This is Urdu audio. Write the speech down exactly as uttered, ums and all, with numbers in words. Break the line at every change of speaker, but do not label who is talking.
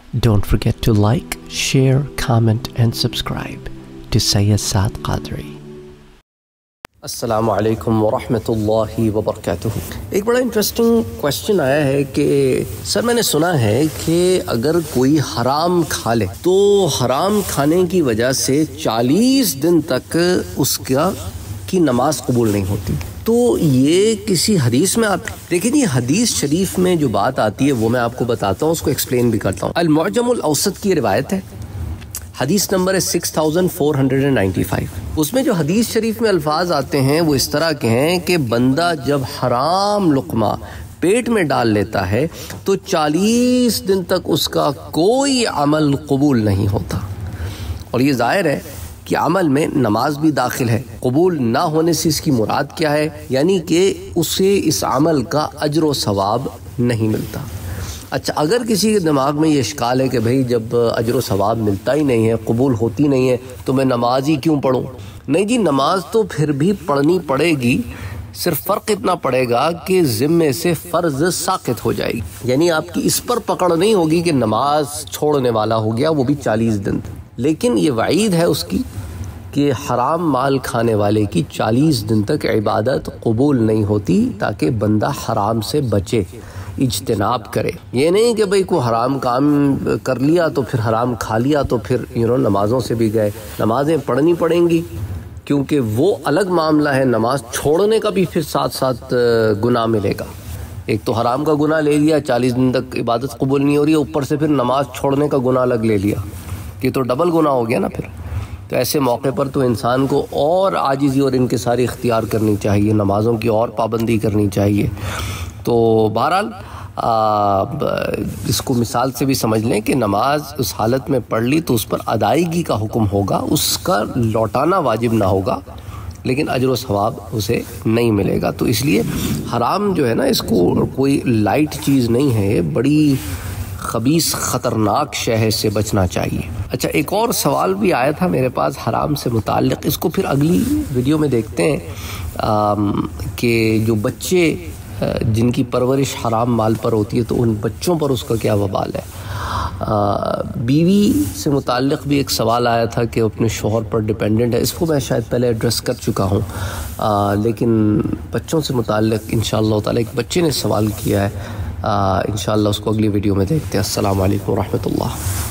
Don't forget to like, share, comment and subscribe to Sayyid Saad Qadri. السلام علیکم ورحمۃ اللہ وبرکاتہ. ایک بڑا انٹرسٹنگ کوشچن آیا ہے کہ سر میں نے سنا ہے کہ اگر کوئی حرام کھا لے تو حرام کھانے کی وجہ سے چالیس دن تک اس کا کی نماز قبول نہیں ہوتی. تو یہ کسی حدیث میں آتا ہے؟ دیکھیں جی، حدیث شریف میں جو بات آتی ہے وہ میں آپ کو بتاتا ہوں، اس کو ایکسپلین بھی کرتا ہوں. المعجم الاوسط کی روایت ہے، حدیث نمبر ہے six thousand four hundred and ninety five. اس میں جو حدیث شریف میں الفاظ آتے ہیں وہ اس طرح کے ہیں کہ بندہ جب حرام لقمہ پیٹ میں ڈال لیتا ہے تو چالیس دن تک اس کا کوئی عمل قبول نہیں ہوتا. اور یہ ظاہر ہے کہ عمل میں نماز بھی داخل ہے. قبول نہ ہونے سے اس کی مراد کیا ہے؟ یعنی کہ اسے اس عمل کا اجر و ثواب نہیں ملتا. اچھا، اگر کسی کے دماغ میں یہ اشکال ہے کہ بھئی جب اجر و ثواب ملتا ہی نہیں ہے، قبول ہوتی نہیں ہے، تو میں نماز ہی کیوں پڑھوں؟ نہیں جی، نماز تو پھر بھی پڑھنی پڑے گی، صرف فرق اتنا پڑے گا کہ ذمے سے فرض ساقط ہو جائے گی. یعنی آپ کی اس پر پکڑ نہیں ہوگی کہ نماز چھوڑنے والا ہو گیا، وہ بھی چالیس دن. لیکن یہ وعید ہے اس کی کہ حرام مال کھانے والے کی چالیس دن تک عبادت قبول نہیں ہوتی، تاکہ بندہ حرام سے بچے، اجتناب کرے. یہ نہیں کہ بھئی کوئی حرام کام کر لیا تو پھر حرام کھا لیا تو پھر یو نو نمازوں سے بھی گئے. نمازیں پڑھنی پڑیں گی، کیونکہ وہ الگ معاملہ ہے. نماز چھوڑنے کا بھی پھر ساتھ ساتھ گناہ ملے گا. ایک تو حرام کا گناہ لے لیا، چالیس دن تک عبادت قبول نہیں ہو رہی ہے، اوپر سے پھر نماز چھوڑنے کا گناہ الگ لے لیا. یہ تو ڈبل گناہ ہو گیا نا پھر. تو ایسے موقع پر تو انسان کو اور عاجزی اور انکساری اختیار کرنی چاہیے، نمازوں کی اور پابندی کرنی چاہیے. تو بہرحال اس کو مثال سے بھی سمجھ لیں کہ نماز اس حالت میں پڑھ لی تو اس پر ادائیگی کا حکم ہوگا، اس کا لوٹانا واجب نہ ہوگا، لیکن اجر و ثواب اسے نہیں ملے گا. تو اس لیے حرام جو ہے نا، اس کو کوئی لائٹ چیز نہیں ہے، یہ بڑی خبیث خطرناک شے سے بچنا چاہیے. اچھا، ایک اور سوال بھی آیا تھا میرے پاس حرام سے متعلق، اس کو پھر اگلی ویڈیو میں دیکھتے ہیں کہ جو بچے جن کی پرورش حرام مال پر ہوتی ہے تو ان بچوں پر اس کا کیا وبال ہے. بیوی سے متعلق بھی ایک سوال آیا تھا کہ اپنے شوہر پر ڈیپینڈنٹ ہے، اس کو میں شاید پہلے ایڈریس کر چکا ہوں، لیکن بچوں سے متعلق انشاءاللہ تعالی ایک بچے نے سوال کیا ہے، انشاءاللہ اس کو اگلی ویڈیو میں دیکھتے ہیں. السلام علیکم ورحمۃ اللہ.